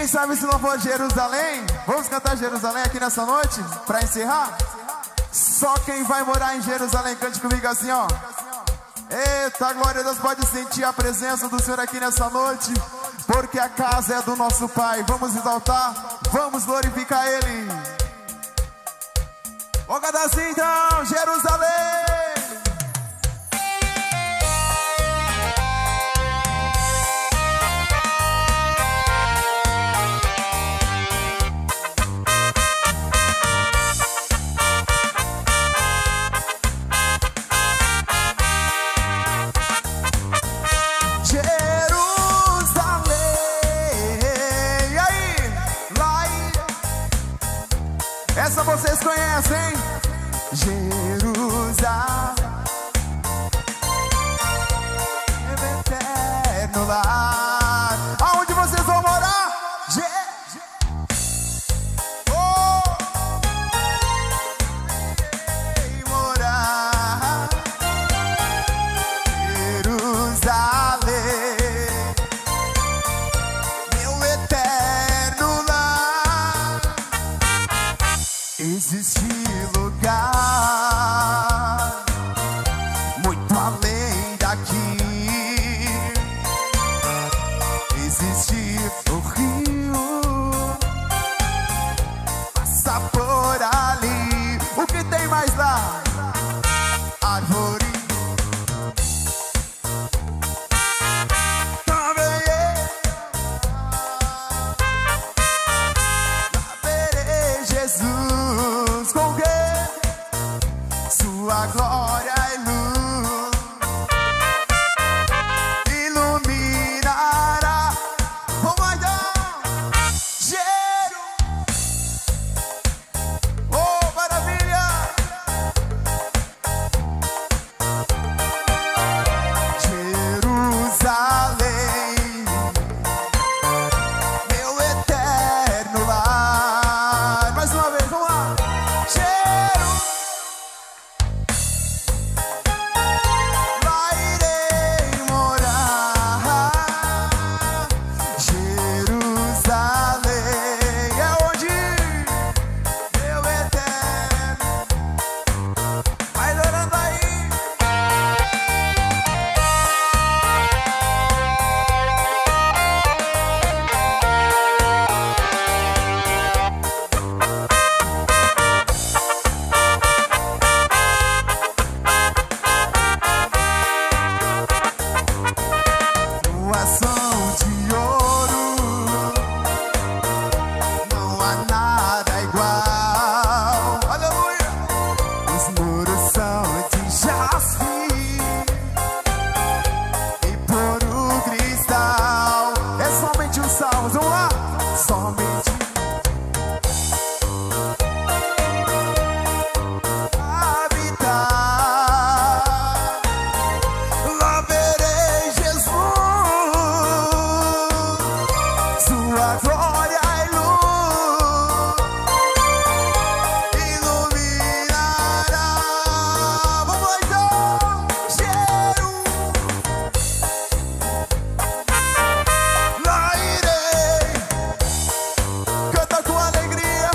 sabe se não for Jerusalém? Vamos cantar Jerusalém aqui nessa noite? Pra encerrar? Só quem vai morar em Jerusalém, cante comigo assim, ó. Eita, glória a Deus, pode sentir a presença do Senhor aqui nessa noite, porque a casa é do nosso Pai. Vamos exaltar, vamos glorificar Ele. Vamos cantar assim então, Jerusalém. Essa vocês conhecem? Jerusalém, eterno lar. Aonde vocês vão morar? Morar Jerusalém, meu eterno lar. Existe lugar muito além daqui. Existe o rio, passa por ali. O que tem mais lá? Árvore. Também lá verei Jesus com sua glória e luz iluminará. Vamos lá, oh, maravilha! Jerusalém, meu eterno lar. Mais uma vez, vamos lá. De ouro, não há nada igual. Aleluia! Os muros são de jaspe e puro cristal. É somente os salmos, vamos lá! Somente habitar, lá verei Jesus. Sua glória e luz iluminará. Vamos lá então, lá irei, canta com alegria.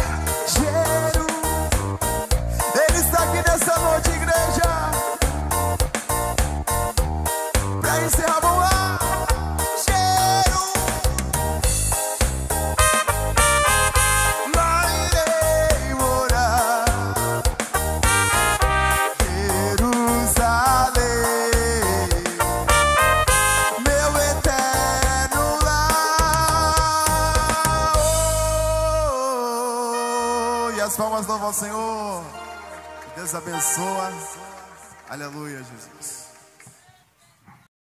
Ele está aqui nessa noite, igreja, pra encerrar. Vamos lá. As palmas louvam ao Senhor. Que Deus abençoa. Aleluia, Jesus.